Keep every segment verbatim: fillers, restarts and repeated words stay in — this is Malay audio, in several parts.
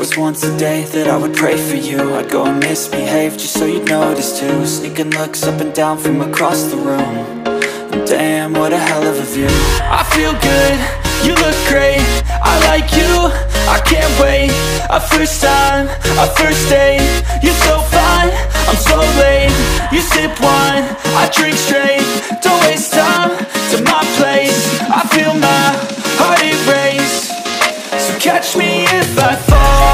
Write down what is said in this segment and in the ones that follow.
was once a day that I would pray for you. I'd go and misbehave just so you'd notice too. Sneaking looks up and down from across the room. And damn, what a hell of a view. I feel good, you look great, I like you, I can't wait. A first time, a first date, you're so fine, I'm so late. You sip wine, I drink straight. Don't waste time to my place. I feel my heart erase. So catch me if I fall.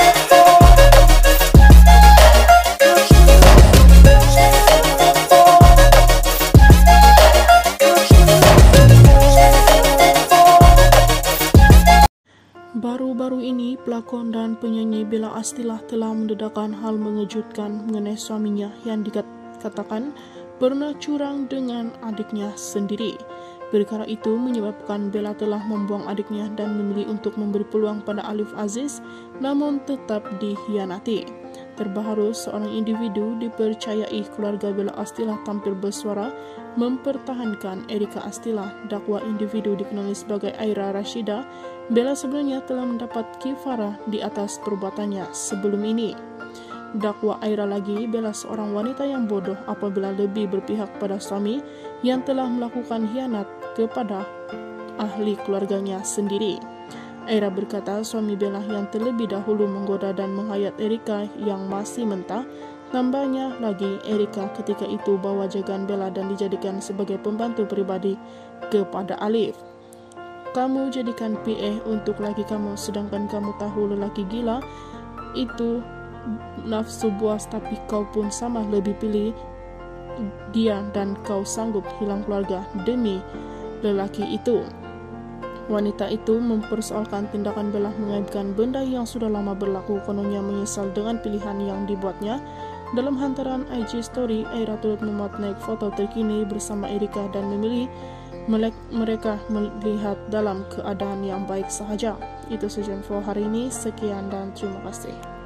Baru-baru ini, pelakon dan penyanyi Bella Astillah telah mendedakan hal mengejutkan mengenai suaminya yang dikatakan pernah curang dengan adiknya sendiri. Perkara itu menyebabkan Bella telah membuang adiknya dan memilih untuk memberi peluang pada Alif Aziz, namun tetap dikhianati. Terbaru, seorang individu dipercayai keluarga Bella Astillah tampil bersuara mempertahankan Erika Astillah. Dakwa individu dikenali sebagai Aira Rashida, Bella sebenarnya telah mendapat kifarah di atas perbuatannya sebelum ini. Dakwa Aira lagi, Bella seorang wanita yang bodoh apabila lebih berpihak pada suami yang telah melakukan khianat kepada ahli keluarganya sendiri. Aira berkata suami Bella yang terlebih dahulu menggoda dan menghayat Erika yang masih mentah. Tambahnya lagi, Erika ketika itu bawa jagaan Bella dan dijadikan sebagai pembantu pribadi kepada Alif. Kamu jadikan P A untuk laki kamu, sedangkan kamu tahu lelaki gila itu nafsu buas, tapi kau pun sama lebih pilih dia dan kau sanggup hilang keluarga demi lelaki itu. Wanita itu mempersoalkan tindakan Bella mengaibkan benda yang sudah lama berlaku. Kononnya menyesal dengan pilihan yang dibuatnya. Dalam hantaran I G Story, Aira turut memuat naik foto terkini bersama Erika dan memilih mereka melihat dalam keadaan yang baik sahaja. Itu saja info hari ini. Sekian dan terima kasih.